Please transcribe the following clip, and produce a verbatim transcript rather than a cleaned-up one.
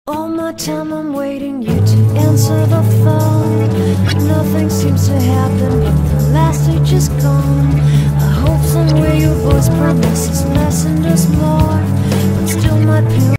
All my time I'm waiting you to answer the phone. Nothing seems to happen, but the last stage is gone. I hope somewhere your voice promises less and just more, but still my